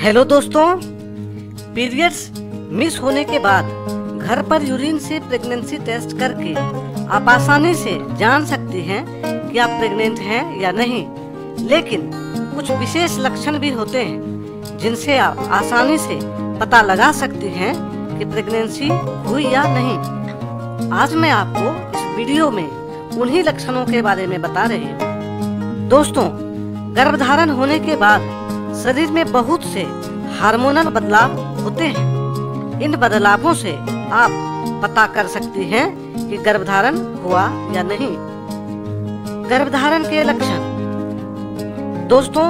Hello दोस्तों, periods miss होने के बाद घर पर यूरिन से प्रेगनेंसी टेस्ट करके आप आसानी से जान सकते हैं कि आप प्रेग्नेंट हैं या नहीं। लेकिन कुछ विशेष लक्षण भी होते हैं जिनसे आप आसानी से पता लगा सकते हैं कि प्रेगनेंसी हुई या नहीं। आज मैं आपको इस वीडियो में उन्हीं लक्षणों के बारे में बता रही हूँ। दोस्तों, गर्भधारण होने के बाद शरीर में बहुत से हार्मोनल बदलाव होते हैं। इन बदलावों से आप पता कर सकते हैं कि गर्भधारण हुआ या नहीं। गर्भधारण के लक्षण। दोस्तों,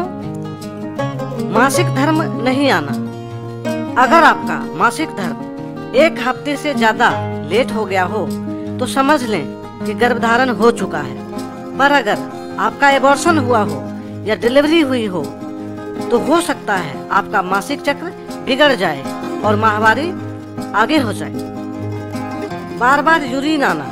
मासिक धर्म नहीं आना। अगर आपका मासिक धर्म 1 हफ्ते से ज्यादा लेट हो गया हो तो समझ लें कि गर्भधारण हो चुका है। पर अगर आपका एबॉर्शन हुआ हो या डिलीवरी हुई हो तो हो सकता है आपका मासिक चक्र बिगड़ जाए और माहवारी आगे हो जाए। बार बार यूरिन आना।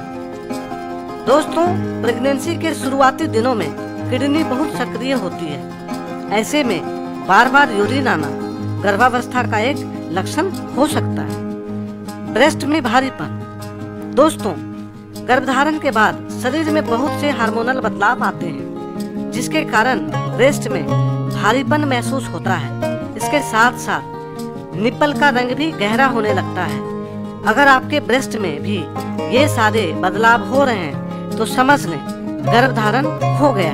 दोस्तों, प्रेगनेंसी के शुरुआती दिनों में किडनी बहुत सक्रिय होती है। ऐसे में बार बार यूरिन आना गर्भावस्था का एक लक्षण हो सकता है। ब्रेस्ट में भारीपन। दोस्तों, गर्भधारण के बाद शरीर में बहुत से हार्मोनल बदलाव आते हैं जिसके कारण ब्रेस्ट में भारीपन महसूस होता है। इसके साथ साथ निप्पल का रंग भी गहरा होने लगता है। अगर आपके ब्रेस्ट में भी ये सारे बदलाव हो रहे हैं तो समझ लें गर्भधारण हो गया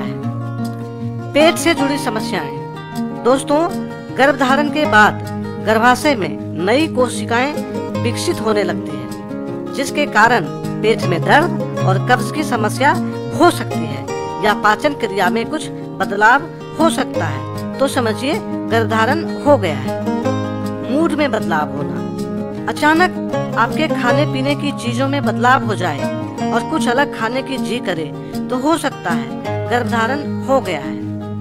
है। पेट से जुड़ी समस्याएं। दोस्तों, गर्भधारण के बाद गर्भाशय में नई कोशिकाएं विकसित होने लगती हैं जिसके कारण पेट में दर्द और कब्ज की समस्या हो सकती है या पाचन क्रिया में कुछ बदलाव हो सकता है तो समझिए गर्भधारण हो गया है। मूड में बदलाव होना। अचानक आपके खाने पीने की चीजों में बदलाव हो जाए और कुछ अलग खाने की जी करे तो हो सकता है गर्भधारण हो गया है।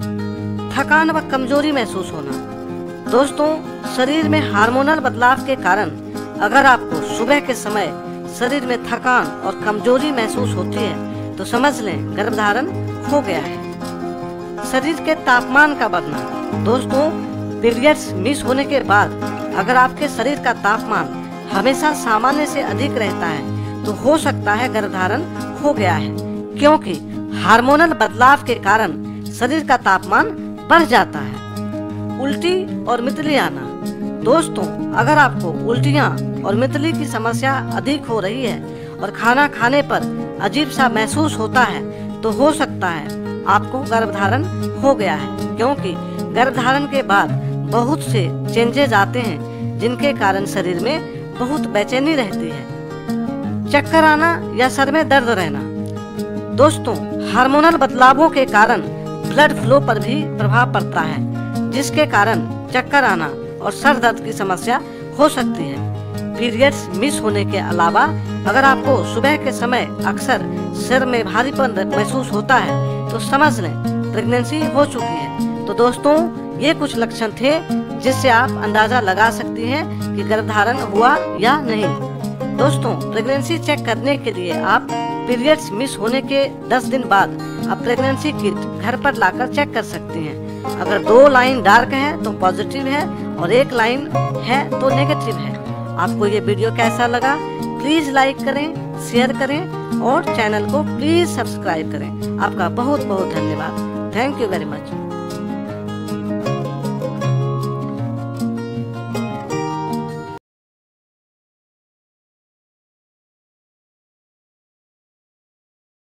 थकान व कमजोरी महसूस होना। दोस्तों, शरीर में हार्मोनल बदलाव के कारण अगर आपको सुबह के समय शरीर में थकान और कमजोरी महसूस होती है तो समझ लें गर्भधारण हो गया है। शरीर के तापमान का बढ़ना। दोस्तों, पीरियड्स मिस होने के बाद अगर आपके शरीर का तापमान हमेशा सामान्य से अधिक रहता है तो हो सकता है गर्भधारण हो गया है, क्योंकि हार्मोनल बदलाव के कारण शरीर का तापमान बढ़ जाता है। उल्टी और मितली आना। दोस्तों, अगर आपको उल्टियां और मितली की समस्या अधिक हो रही है और खाना खाने पर अजीब सा महसूस होता है तो हो सकता है आपको गर्भधारण हो गया है, क्योंकि गर्भधारण के बाद बहुत से चेंजेस आते हैं जिनके कारण शरीर में बहुत बेचैनी रहती है। चक्कर आना या सर में दर्द रहना। दोस्तों, हार्मोनल बदलावों के कारण ब्लड फ्लो पर भी प्रभाव पड़ता है जिसके कारण चक्कर आना और सर दर्द की समस्या हो सकती है। पीरियड्स मिस होने के अलावा अगर आपको सुबह के समय अक्सर सिर में भारीपन महसूस होता है तो समझ लें प्रेगनेंसी हो चुकी है। तो दोस्तों, ये कुछ लक्षण थे जिससे आप अंदाजा लगा सकती हैं कि गर्भधारण हुआ या नहीं। दोस्तों, प्रेगनेंसी चेक करने के लिए आप पीरियड्स मिस होने के 10 दिन बाद आप प्रेगनेंसी किट घर पर लाकर चेक कर सकते हैं। अगर 2 लाइन डार्क है तो पॉजिटिव है और 1 लाइन है तो नेगेटिव है। आपको ये वीडियो कैसा लगा प्लीज लाइक करें, शेयर करें और चैनल को प्लीज सब्सक्राइब करें। आपका बहुत बहुत धन्यवाद। Thank you very much.